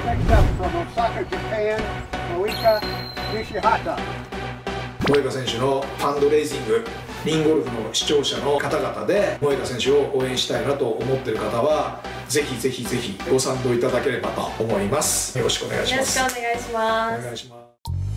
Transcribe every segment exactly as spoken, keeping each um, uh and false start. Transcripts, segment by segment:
picked up from Osaka, Japan, Moika Nishihata. 萌歌選手のファンドレイジング、リンゴルフの視聴者の方々で萌歌選手を応援したいなと思っている方はぜひぜひぜひご賛同いただければと思います。よろしくお願いします。 よろしくお願いします。 お願いします。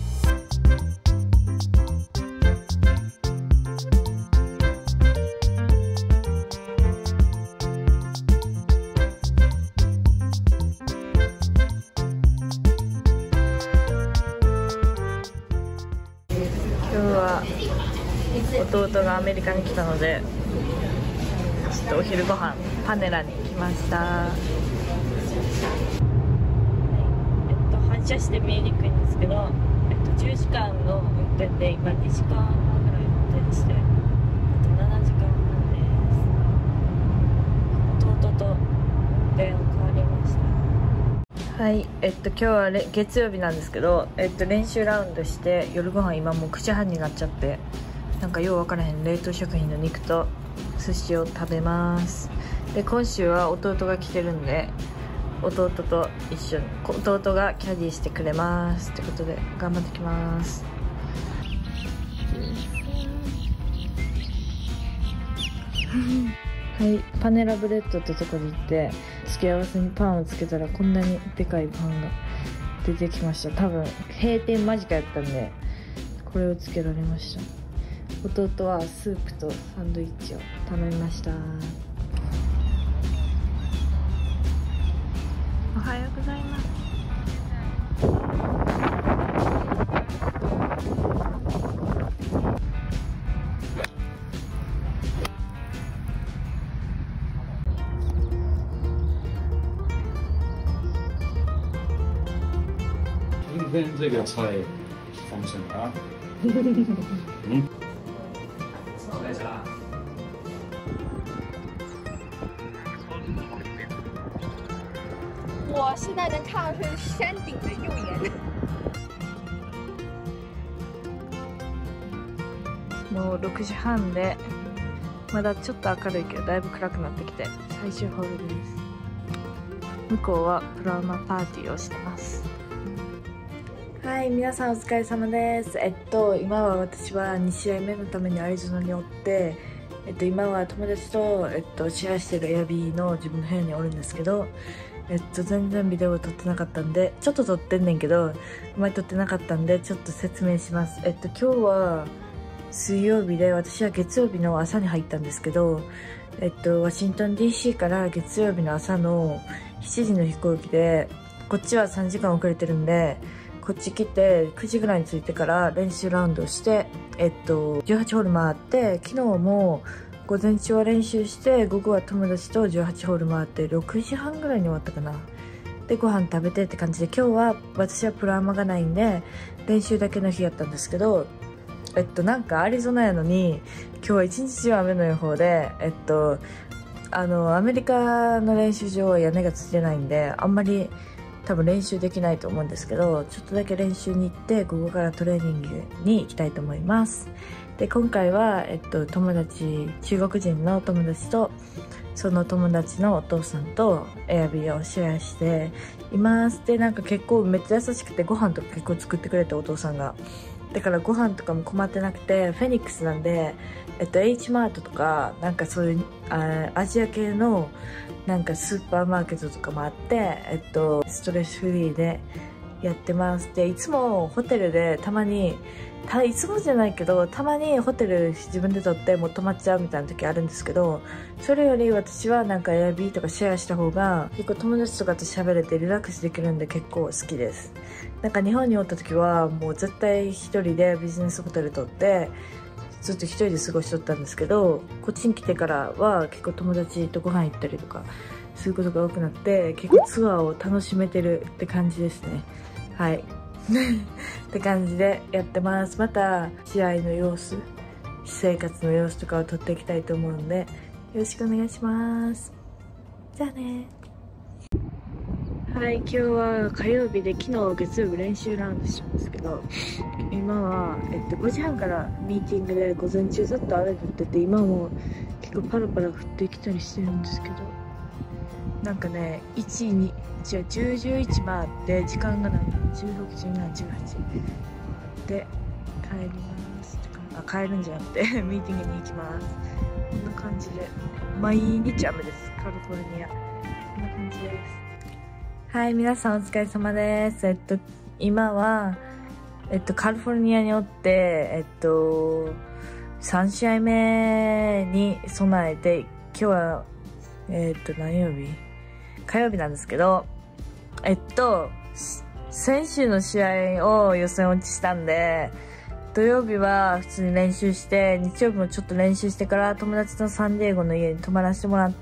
今日は弟がアメリカに来たのでちょっとお昼ご飯パネラに来ました。えっと反射して見えにくいんですけど、えっと、じゅうじかんの運転で今にじかんはんぐらい運転してあとななじかんはんです。弟と運転を変わりました。はい、えっと今日はれ月曜日なんですけど、えっと練習ラウンドして夜ご飯今もうくじはんになっちゃって、なんかよう分からへん冷凍食品の肉と寿司を食べます。で今週は弟が来てるんで弟と一緒に弟がキャディーしてくれますってことで頑張ってきます。はい、パネラブレッドってとこに行って付け合わせにパンをつけたらこんなにでかいパンが出てきました。多分閉店間近やったんでこれをつけられました。弟はスープとサンドイッチを頼みました。おはようございます。 今天这个菜丰盛啊！嗯。 我现在能看到是山顶的右眼。 もうろくじはんでまだちょっと明るいけどだいぶ暗くなってきて最終ホールです。向こうはプラウマパーティーをしてます。はい、皆さんお疲れ様です。えっと今は私はに試合目のためにアリゾナにおって、えっと今は友達とえっとシェアしてるエアビーの自分の部屋におるんですけど、えっと全然ビデオを撮ってなかったんで、ちょっと撮ってんねんけどあんまり撮ってなかったんでちょっと説明します。えっと今日は水曜日で私は月曜日の朝に入ったんですけど、えっとワシントン ディーシー から月曜日の朝のしちじの飛行機で、こっちはさんじかん遅れてるんでこっち来てくじぐらいに着いてから練習ラウンドして、えっとじゅうはちホール回って、昨日も午前中は練習して午後は友達とじゅうはちホール回ってろくじはんぐらいに終わったかな。でご飯食べてって感じで、今日は私はプラウマがないんで練習だけの日やったんですけど、えっとなんかアリゾナやのに今日は一日中雨の予報で、えっとあのアメリカの練習場は屋根がついてないんであんまり多分練習できないと思うんですけど、ちょっとだけ練習に行って午後からトレーニングに行きたいと思います。で今回は、えっと、友達中国人の友達とその友達のお父さんとエアビーをシェアしています。でなんか結構めっちゃ優しくてご飯とか結構作ってくれて、お父さんがだからご飯とかも困ってなくて、フェニックスなんで、えっと、H マートとかなんかそういうあアジア系のなんかスーパーマーケットとかもあって、えっと、ストレスフリーでやってます。でいつもホテルでたまにたいつもじゃないけどたまにホテル自分で取ってもう泊まっちゃうみたいな時あるんですけど、それより私はなんか Airbnb とかシェアした方が結構友達とかと喋れてリラックスできるんで結構好きです。なんか日本におった時はもう絶対一人でビジネスホテル取ってずっと一人で過ごしとったんですけど、こっちに来てからは結構友達とご飯行ったりとかそういうことが多くなって結構ツアーを楽しめてるって感じですね。はいって感じでやってます。また試合の様子、私生活の様子とかを撮っていきたいと思うんでよろしくお願いします。じゃあね。はい、今日は火曜日で昨日月曜日練習ラウンドしたんですけど、今は、えっと、ごじはんからミーティングで午前中ずっと雨降ってて今も結構パラパラ降ってきたりしてるんですけど、 なんかねいちに違うじゅう、じゅういち回って時間がないじゅうろく、じゅうなな、じゅうはちで帰りますあ帰るんじゃなくてミーティングに行きます。こんな感じで毎日雨です。カリフォルニアこんな感じです。はい、皆さんお疲れ様です。えっと今はえっとカリフォルニアにおってえっとさん試合目に備えて、今日はえっと何曜日火曜日なんですけど、えっと先週の試合を予選落ちしたんで、土曜日は普通に練習して、日曜日もちょっと練習してから友達のサンディエゴの家に泊まらせてもらって、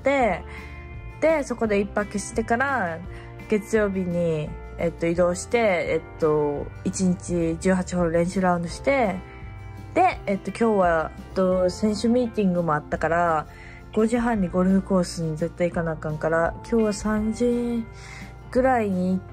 でそこで一泊してから月曜日に、えっと、移動して、えっと、いちにちじゅうはちホール練習ラウンドして、で、えっと、今日は、えっと、選手ミーティングもあったから、ごじはんにゴルフコースに絶対行かなあかんから、今日はさんじぐらいに行って、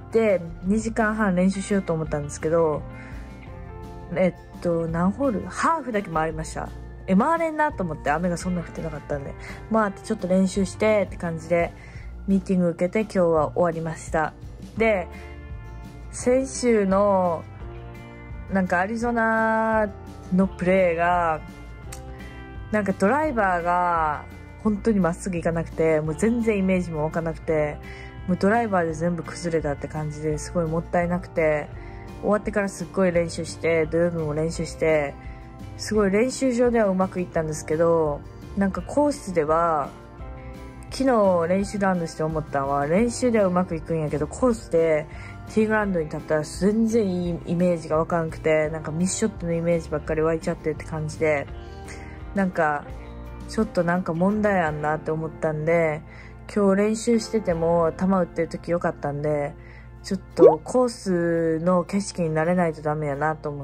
にじかんはん練習しようと思ったんですけど、えっと、何ホールハーフだけ回りました。え、回れんなと思って雨がそんな降ってなかったんで、回ってちょっと練習してって感じで、ミーティング受けて今日は終わりました。で、先週の、なんかアリゾナのプレーが、なんかドライバーが本当にまっすぐ行かなくて、もう全然イメージも湧かなくて、もうドライバーで全部崩れたって感じですごいもったいなくて、終わってからすっごい練習して、土曜日も練習して、すごい練習場ではうまくいったんですけど、なんかコースでは、昨日練習ラウンドして思ったのは、練習ではうまくいくんやけど、コースでティーグラウンドに立ったら全然いいイメージがわからなくて、なんかミスショットのイメージばっかり湧いちゃってって感じで、なんか、ちょっとなんか問題あんなって思ったんで、今日練習してても球打ってる時良かったんで、ちょっとコースの景色に慣れないとダメやなと思って、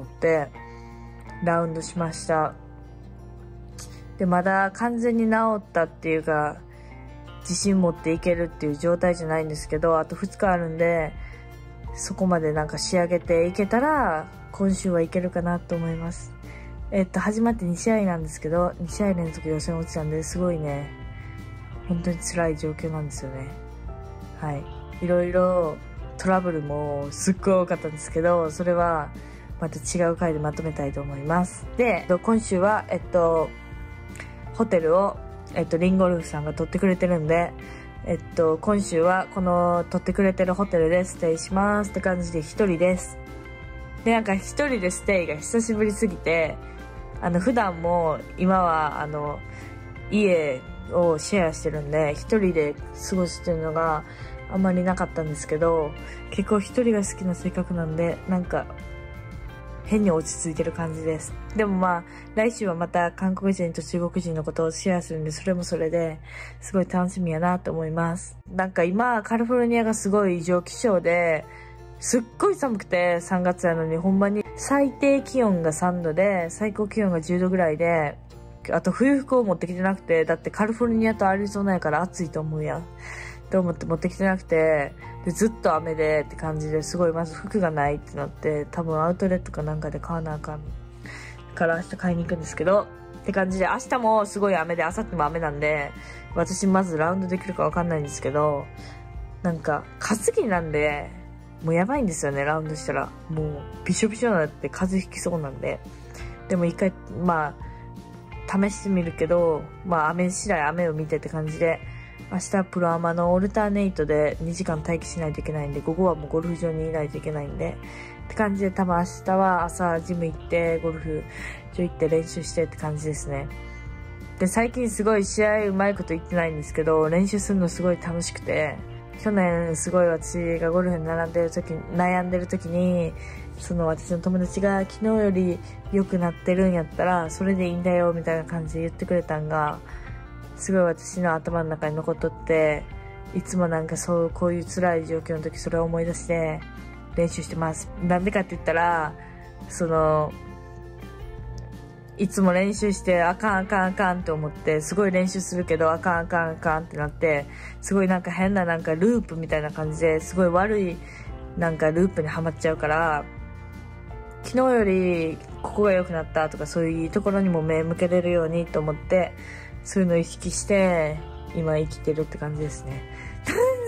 ラウンドしました。で、まだ完全に治ったっていうか、自信持っていけるっていう状態じゃないんですけど、あとふつかあるんで、そこまでなんか仕上げていけたら、今週はいけるかなと思います。えっと、始まってに試合なんですけど、に試合連続予選落ちたんで、すごいね、本当に辛い状況なんですよね。はい。いろいろトラブルもすっごい多かったんですけど、それはまた違う回でまとめたいと思います。で、今週は、えっと、ホテルを、えっと、リンゴルフさんが取ってくれてるんで、えっと、今週はこの取ってくれてるホテルでステイしますって感じで一人です。で、なんか一人でステイが久しぶりすぎて、あの、普段も今は、あの、家をシェアしてるんで、一人で過ごすっていうのがあんまりなかったんですけど、結構一人が好きな性格なんで、なんか、変に落ち着いてる感じです。でもまあ、来週はまた韓国人と中国人のことをシェアするんで、それもそれで、すごい楽しみやなと思います。なんか今、カリフォルニアがすごい異常気象で、すっごい寒くてさんがつやのに、ほんまに最低気温がさんどで、最高気温がじゅうどぐらいで、あと冬服を持ってきてなくて、だってカリフォルニアとアリゾナやから暑いと思うやん。と思って持ってきてなくて、でずっと雨でって感じですごいまず服がないってなって、多分アウトレットかなんかで買わなあかんから明日買いに行くんですけど、って感じで明日もすごい雨で、明後日も雨なんで、私まずラウンドできるかわかんないんですけど、なんか担ぎなんで、もうやばいんですよね、ラウンドしたら。もうびしょびしょになって風邪ひきそうなんで。でも一回、まあ、試してみるけど、まあ雨次第雨を見てって感じで、明日はプロアマのオルターネイトでにじかん待機しないといけないんで、午後はもうゴルフ場にいないといけないんで、って感じで多分明日は朝ジム行って、ゴルフ場行って練習してって感じですね。で、最近すごい試合うまいこと言ってないんですけど、練習するのすごい楽しくて、去年すごい私がゴルフに並んでる時、悩んでる時に、その私の友達が昨日より良くなってるんやったら、それでいいんだよみたいな感じで言ってくれたんが、すごい私の頭の中に残っとって、いつもなんかそう、こういう辛い状況の時それを思い出して練習してます。なんでかって言ったら、その、いつも練習してあかんあかんあかんって思って、すごい練習するけどあかんあかんあかんってなって、すごいなんか変ななんかループみたいな感じですごい悪いなんかループにはまっちゃうから、昨日よりここが良くなったとかそういうところにも目向けれるようにと思って、そういうのを意識して今生きてるって感じですね。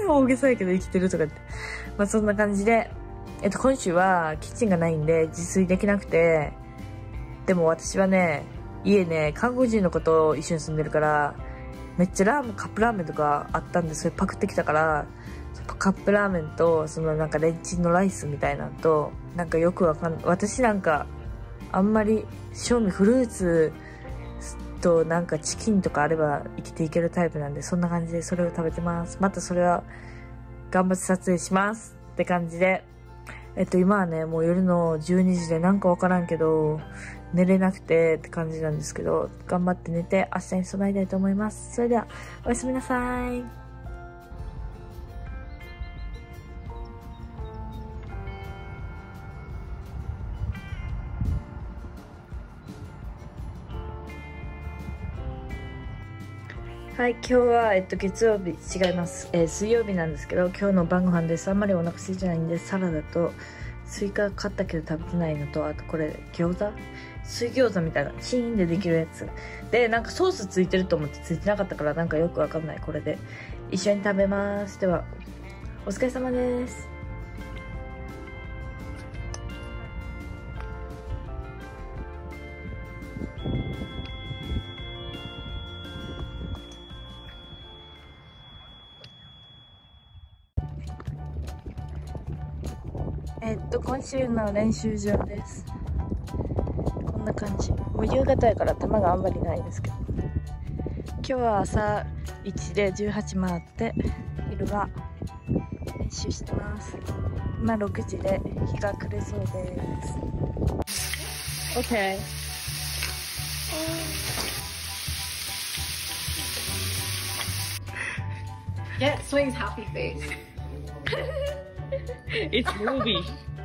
大げさやけど生きてるとかって。まあそんな感じで、えっと今週はキッチンがないんで自炊できなくて、でも私はね、家ね、韓国人の子と一緒に住んでるから、めっちゃラーメン、カップラーメンとかあったんで、それパクってきたから、カップラーメンと、そのなんかレンチンのライスみたいなのと、なんかよくわかんない。私なんか、あんまり、正味フルーツとなんかチキンとかあれば生きていけるタイプなんで、そんな感じでそれを食べてます。またそれは、頑張って撮影しますって感じで。えっと、今はね、もう夜のじゅうにじでなんかわからんけど、寝れなくてって感じなんですけど、頑張って寝て明日に備えたいと思います。それでは、おやすみなさい。はい、今日は、えっと、月曜日、違います。えー、水曜日なんですけど、今日の晩ご飯です。あんまりお腹空いてないんで、サラダと、スイカ買ったけど食べてないのと、あとこれ、餃子水餃子みたいな、チーンでできるやつ。で、なんかソースついてると思ってついてなかったから、なんかよくわかんない。これで、一緒に食べます。では、お疲れ様です。えっと、今週の練習場です。こんな感じ。もう夕方やから球があんまりないんですけど。今日は朝いちでじゅうはち回って、昼は練習してます。今ろくじで日が暮れそうです。OK。 Yeah, swings happy face. It's movie.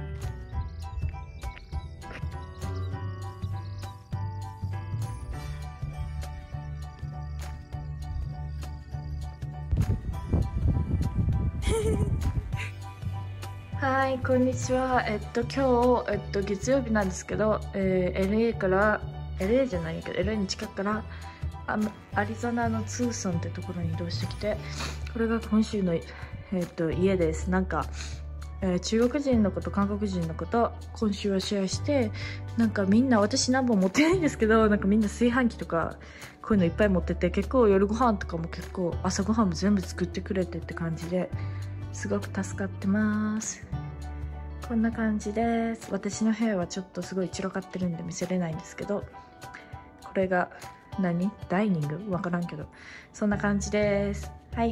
はい、こんにちは。えっと、今日、えっと、月曜日なんですけど、えー、エルエー から、エルエー じゃないけど、エルエー に近くから、あアリゾナのツーソンってところに移動してきて、これが今週の、えっと、家です。なんか、えー、中国人の子と韓国人の子と今週はシェアして、なんかみんな、私何本持ってないんですけど、なんかみんな炊飯器とか、こういうのいっぱい持ってて、結構夜ご飯とかも結構、朝ご飯も全部作ってくれてって感じで、すごく助かってます。こんな感じです。私の部屋はちょっとすごい散らかってるんで見せれないんですけど、これが何？ダイニング？わからんけど、そんな感じです。はい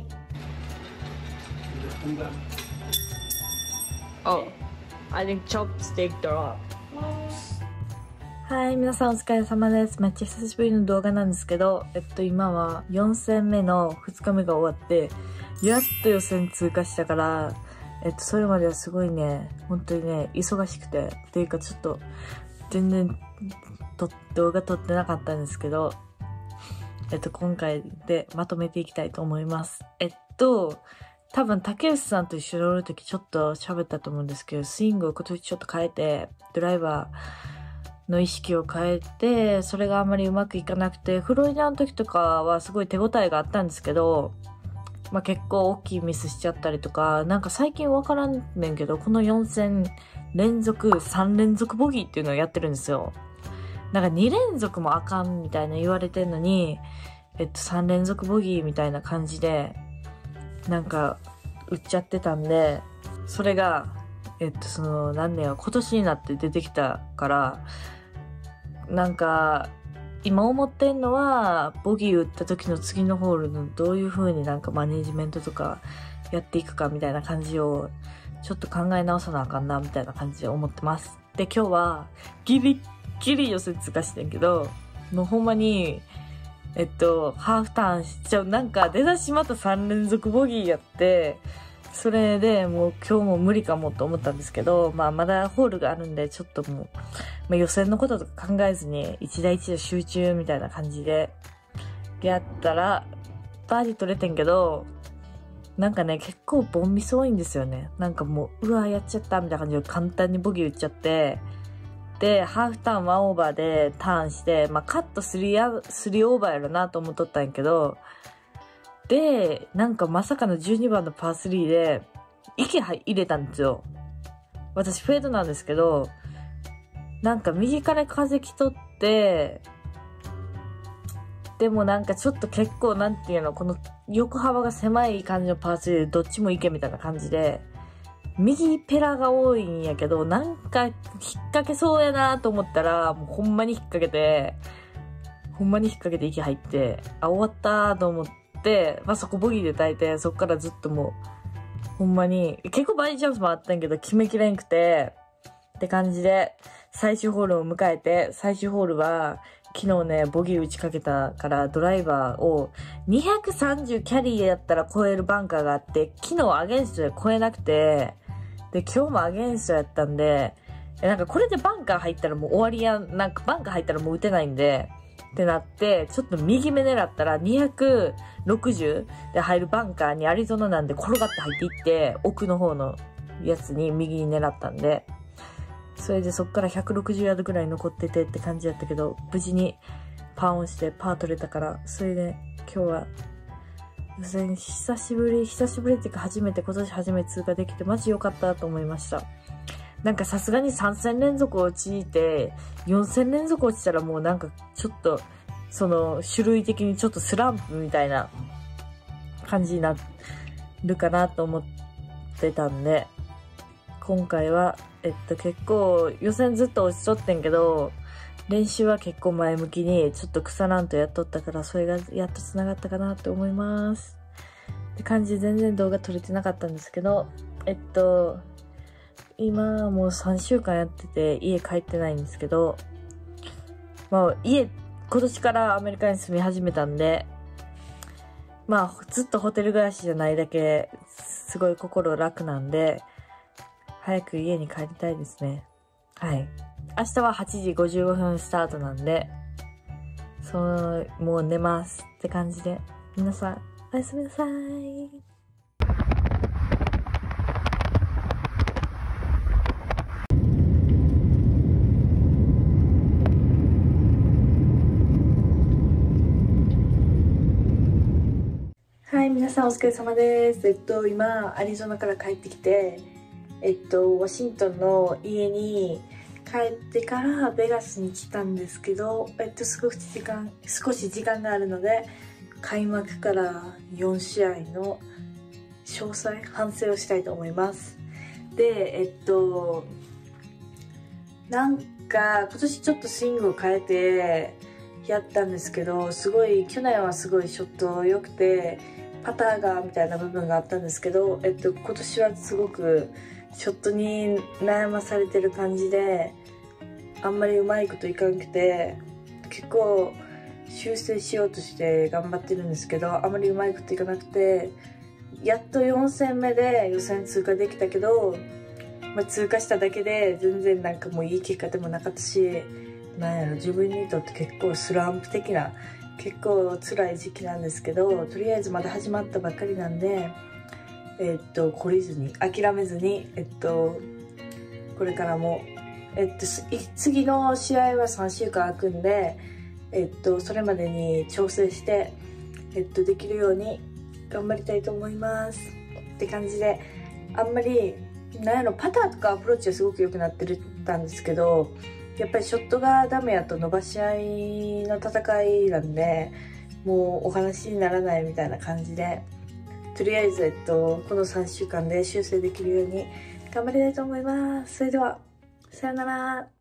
。Oh, I think chopstick drop. はい、皆さんお疲れ様です。めっちゃ久しぶりの動画なんですけど、えっと今はよん戦目のふつかめが終わって、やっと予選通過したから、えっとそれまではすごいね、本当にね、忙しくて、っていうかちょっと全然と動画撮ってなかったんですけど、えっと今回でまとめていきたいと思います。えっと、多分竹内さんと一緒におるときちょっと喋ったと思うんですけど、スイングを今年ちょっと変えて、ドライバーの意識を変えて、それがあんまりうまくいかなくて、フロリダの時とかはすごい手応えがあったんですけど、まあ結構大きいミスしちゃったりとか、なんか最近わからんねんけど、このよん戦連続、さん連続ボギーっていうのをやってるんですよ。なんかに連続もあかんみたいな言われてんのに、えっとさん連続ボギーみたいな感じで、なんか、売っちゃってたんで、それが、えっと、その、何年は今年になって出てきたから、なんか、今思ってんのは、ボギー打った時の次のホールのどういう風になんかマネジメントとかやっていくかみたいな感じを、ちょっと考え直さなあかんな、みたいな感じで思ってます。で、今日は、ギリッギリ予選通過してんけど、もうほんまに、えっと、ハーフターンしちゃう。なんか、出だしまたさん連続ボギーやって、それでもう今日も無理かもと思ったんですけど、まあまだホールがあるんで、ちょっともう、まあ予選のこととか考えずに、一打一打集中みたいな感じで、やったら、バーディー取れてんけど、なんかね、結構ボンミス多いんですよね。なんかもう、うわ、やっちゃったみたいな感じで簡単にボギー打っちゃって、で、ハーフターンワンオーバーでターンして、まあカットスリー、スリーオーバーやろなと思っとったんやけど、 で、なんかまさかのじゅうにばんのパースリーで、息入れたんですよ。私フェードなんですけど、なんか右から風来とって、でもなんかちょっと結構なんていうの、この横幅が狭い感じのパースリーでどっちも行けみたいな感じで、右ペラが多いんやけど、なんか引っ掛けそうやなと思ったら、もうほんまに引っ掛けて、ほんまに引っ掛けて息入って、あ、終わったと思って、まあそこボギーで耐えて、そっからずっともう、ほんまに、結構バーディーチャンスもあったんやけど、決めきれんくて、って感じで、最終ホールを迎えて、最終ホールは、昨日ね、ボギー打ちかけたから、ドライバーをにひゃくさんじゅうキャリーやったら超えるバンカーがあって、昨日アゲンストで超えなくて、で、今日もアゲンストやったんで、なんかこれでバンカー入ったらもう終わりやん、なんかバンカー入ったらもう打てないんで、ってなって、ちょっと右目狙ったらにひゃくろくじゅうで入るバンカーにアリゾナなんで転がって入っていって、奥の方のやつに右に狙ったんで、それでそっからひゃくろくじゅうヤードぐらい残っててって感じだったけど、無事にパーオンしてパー取れたから、それで今日は、予選久しぶり、久しぶりっていうか初めて、今年初めて通過できてマジ良かったと思いました。なんかさすがにさん戦連続落ちて、よん戦連続落ちたらもうなんかちょっと、その種類的にちょっとスランプみたいな感じになるかなと思ってたんで、今回は、えっと結構予選ずっと落ちとってんけど、練習は結構前向きにちょっと腐らんとやっとったから、それがやっと繋がったかなって思います。って感じで全然動画撮れてなかったんですけど、えっと、今もうさんしゅうかんやってて家帰ってないんですけど、まあ家、今年からアメリカに住み始めたんで、まあずっとホテル暮らしじゃないだけ、すごい心楽なんで、早く家に帰りたいですね。はい。明日ははちじごじゅうごふんスタートなんで、そう、もう寝ますって感じで、皆さん、おやすみなさい。はい、皆さんお疲れ様です。えっと、今、アリゾナから帰ってきて、えっと、ワシントンの家に帰ってからベガスに来たんですけど、えっと、少し時間、少し時間があるので、開幕からよん試合の詳細、反省をしたいと思います。で、えっと、なんか、今年ちょっとスイングを変えてやったんですけど、すごい、去年はすごいショット良くて、パターがみたいな部分があったんですけど、えっと、今年はすごくショットに悩まされてる感じで、あんまりうまいこといかなくて、結構修正しようとして頑張ってるんですけど、あまりうまいこといかなくて、やっとよん戦目で予選通過できたけど、まあ、通過しただけで全然なんかもういい結果でもなかったし、なんやろ、自分にとって結構スランプ的な、結構辛い時期なんですけど、とりあえずまだ始まったばっかりなんで、えっと、懲りずに、諦めずに、えっと、これからも、えっと、次の試合はさんしゅうかん空くんで、えっと、それまでに調整して、えっと、できるように頑張りたいと思います。って感じで、あんまり、なんやろ、パターとかアプローチはすごく良くなってたんですけど、やっぱりショットがダメやと伸ばし合いの戦いなんで、もうお話にならないみたいな感じで、とりあえず、えっと、このさんしゅうかんで修正できるように頑張りたいと思います。それでは、さよなら。